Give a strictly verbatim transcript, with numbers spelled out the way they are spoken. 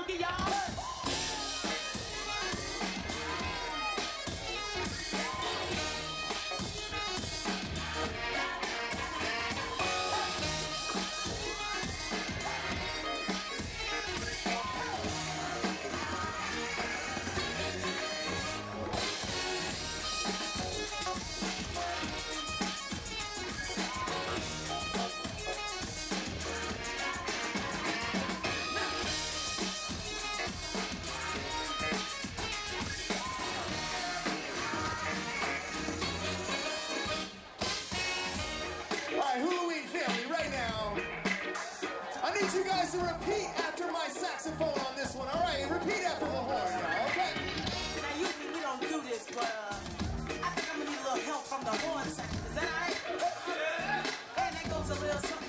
funky, y'all. I need you guys to repeat after my saxophone on this one. All right, repeat after the horn, y'all, okay? Now usually we don't do this, but uh, I think I'm gonna need a little help from the horn section. Is that all right? And that goes a little something.